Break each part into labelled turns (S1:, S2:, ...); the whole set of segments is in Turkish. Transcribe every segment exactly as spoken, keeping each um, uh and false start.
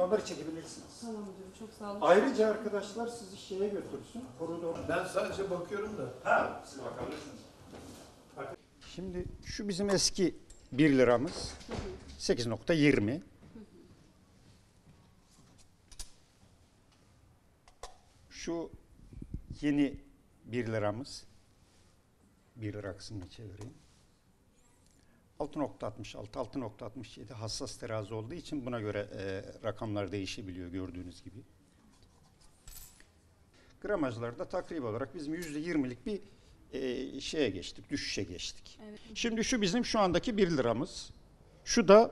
S1: onları çekebilirsiniz.
S2: Tamam müdürüm, çok sağ olun.
S1: Ayrıca arkadaşlar sizi şeye götürsün, koridor.
S3: Ben sadece bakıyorum da.
S1: Ha, siz bakabilirsiniz. Şimdi şu bizim eski bir liramız sekiz nokta yirmi. Şu yeni bir liramız, bir lira kısmını çevireyim. altı nokta altmış altı, altı nokta altmış yedi hassas terazi olduğu için buna göre e, rakamlar değişebiliyor gördüğünüz gibi. Gramajlarda takribi olarak bizim yüzde yirmilik bir e, şeye geçtik, düşüşe geçtik. Evet. Şimdi şu bizim şu andaki bir liramız. Şu da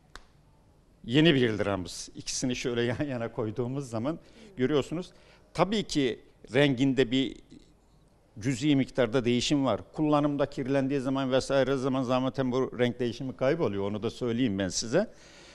S1: yeni bir liramız. İkisini şöyle yan yana koyduğumuz zaman görüyorsunuz. Tabii ki renginde bir cüz'i miktarda değişim var. Kullanımda kirlendiği zaman vesaire zaman zaten bu renk değişimi kayboluyor. Onu da söyleyeyim ben size.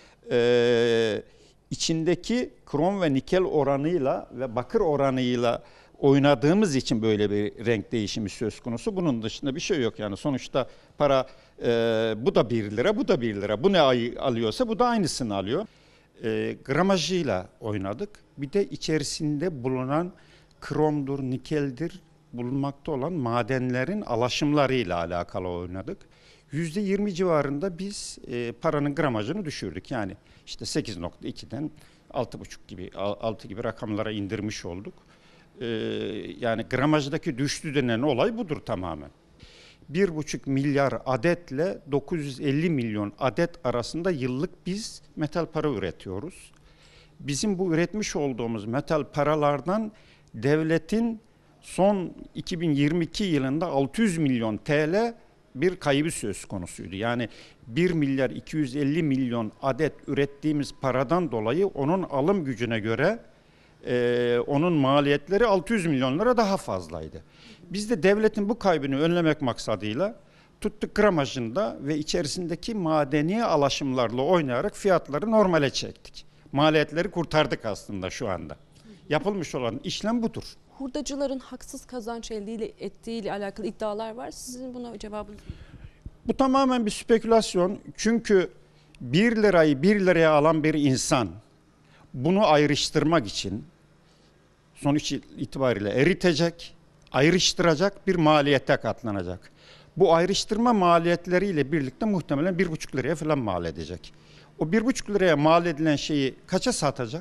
S1: Ee, içindeki krom ve nikel oranıyla ve bakır oranıyla oynadığımız için böyle bir renk değişimi söz konusu. Bunun dışında bir şey yok yani. Sonuçta para e, bu da bir lira, bu da bir lira. Bu ne alıyorsa bu da aynısını alıyor. E, gramajıyla oynadık. Bir de içerisinde bulunan kromdur, nikeldir, bulunmakta olan madenlerin alaşımlarıyla alakalı oynadık. yüzde yirmi civarında biz e, paranın gramajını düşürdük. Yani işte sekiz nokta ikiden altı buçuk gibi, altı gibi rakamlara indirmiş olduk. E, yani gramajdaki düştü denen olay budur tamamen. bir buçuk milyar adetle dokuz yüz elli milyon adet arasında yıllık biz metal para üretiyoruz. Bizim bu üretmiş olduğumuz metal paralardan devletin son iki bin yirmi iki yılında altı yüz milyon T L bir kaybı söz konusuydu. Yani bir milyar iki yüz elli milyon adet ürettiğimiz paradan dolayı onun alım gücüne göre e, onun maliyetleri altı yüz milyon lira daha fazlaydı. Biz de devletin bu kaybını önlemek maksadıyla tuttuk gramajında ve içerisindeki madeni alaşımlarla oynayarak fiyatları normale çektik. Maliyetleri kurtardık aslında şu anda. Yapılmış olan işlem budur.
S2: Hurdacıların haksız kazanç elde ettiğiyle alakalı iddialar var. Sizin buna cevabınız ne?
S1: Bu tamamen bir spekülasyon. Çünkü bir lirayı bir liraya alan bir insan bunu ayrıştırmak için sonuç itibariyle eritecek, ayrıştıracak, bir maliyete katlanacak. Bu ayrıştırma maliyetleriyle birlikte muhtemelen bir buçuk liraya falan mal edecek. O bir buçuk liraya mal edilen şeyi kaça satacak?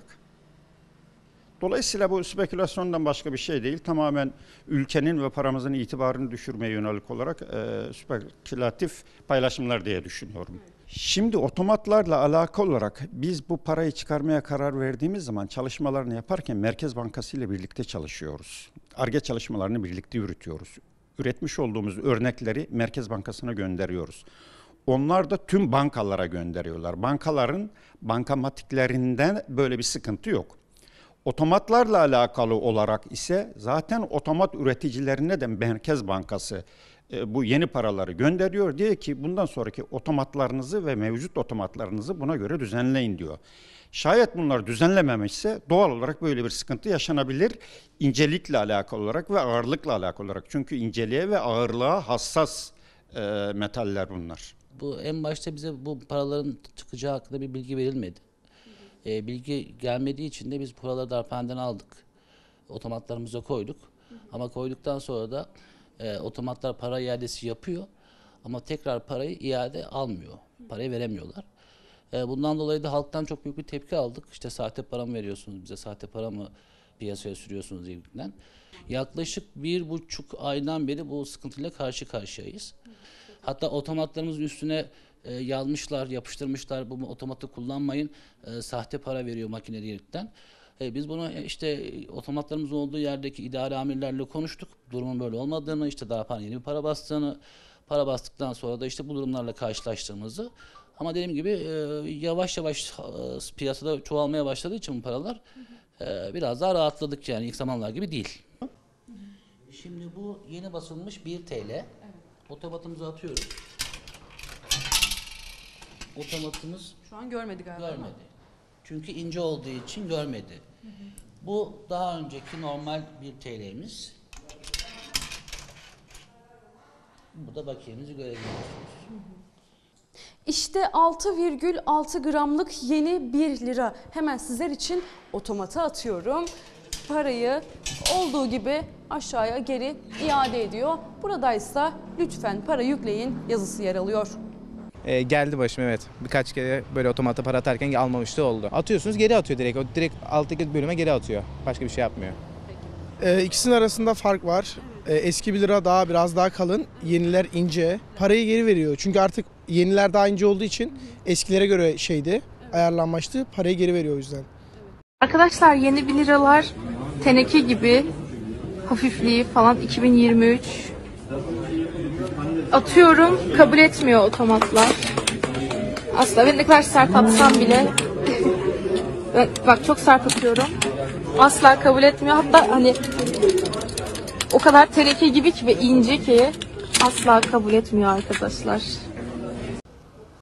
S1: Dolayısıyla bu spekülasyondan başka bir şey değil. Tamamen ülkenin ve paramızın itibarını düşürmeye yönelik olarak e, spekülatif paylaşımlar diye düşünüyorum. Şimdi otomatlarla alakalı olarak biz bu parayı çıkarmaya karar verdiğimiz zaman çalışmalarını yaparken Merkez Bankası ile birlikte çalışıyoruz. Ar-Ge çalışmalarını birlikte yürütüyoruz. Üretmiş olduğumuz örnekleri Merkez Bankası'na gönderiyoruz. Onlar da tüm bankalara gönderiyorlar. Bankaların bankamatiklerinden böyle bir sıkıntı yok. Otomatlarla alakalı olarak ise zaten otomat üreticilerine de Merkez Bankası e, bu yeni paraları gönderiyor. Diyor ki bundan sonraki otomatlarınızı ve mevcut otomatlarınızı buna göre düzenleyin diyor. Şayet bunlar düzenlememişse doğal olarak böyle bir sıkıntı yaşanabilir. İncelikle alakalı olarak ve ağırlıkla alakalı olarak. Çünkü inceliğe ve ağırlığa hassas e, metaller bunlar.
S4: Bu en başta bize bu paraların çıkacağı hakkında bir bilgi verilmedi. E, bilgi gelmediği için de biz paraları darphaneden aldık. Otomatlarımıza koyduk. Hı hı. Ama koyduktan sonra da e, otomatlar para iadesi yapıyor. Ama tekrar parayı iade almıyor. Parayı veremiyorlar. E, bundan dolayı da halktan çok büyük bir tepki aldık. İşte sahte para mı veriyorsunuz bize, sahte para mı piyasaya sürüyorsunuz diyerekten. Yaklaşık bir buçuk aydan beri bu sıkıntıyla karşı karşıyayız. Hatta otomatlarımızın üstüne e, yazmışlar, yapıştırmışlar, bu otomatı kullanmayın, e, sahte para veriyor makine diyerekten. E, biz bunu e, işte e, otomatlarımızın olduğu yerdeki idare amirlerle konuştuk. Durumun böyle olmadığını, işte darphane yeni bir para bastığını, para bastıktan sonra da işte bu durumlarla karşılaştığımızı. Ama dediğim gibi e, yavaş yavaş e, piyasada çoğalmaya başladığı için bu paralar e, biraz daha rahatladık yani ilk zamanlar gibi değil. Şimdi bu yeni basılmış bir T L. Evet. Otomatımızı atıyoruz. Otomatımız
S2: şu an görmedi galiba.
S4: Görmedi. Çünkü ince olduğu için görmedi. Hı hı. Bu daha önceki normal bir T L'miz. Bu da bakiyemizi görebiliyorsunuz.
S2: İşte altı virgül altı gramlık yeni bir lira. Hemen sizler için otomata atıyorum. Parayı olduğu gibi aşağıya geri iade ediyor. Buradaysa lütfen para yükleyin yazısı yer alıyor.
S5: E, geldi başıma, evet. Birkaç kere böyle otomata para atarken almamıştı oldu. Atıyorsunuz, geri atıyor direkt. O direkt alttaki bölüme geri atıyor. Başka bir şey yapmıyor.
S3: Ee, ikisinin arasında fark var. Ee, eski bir lira daha biraz daha kalın, yeniler ince. Parayı geri veriyor. Çünkü artık yeniler daha ince olduğu için eskilere göre şeydi, ayarlanmıştı. Parayı geri veriyor o yüzden.
S6: Arkadaşlar yeni bir liralar teneke gibi hafifliği falan iki bin yirmi üç. Atıyorum, kabul etmiyor otomatlar. Asla ben ne kadar sert atsam bile bak çok sert atıyorum. Asla kabul etmiyor. Hatta hani o kadar teneke gibi ki ve ince ki asla kabul etmiyor arkadaşlar.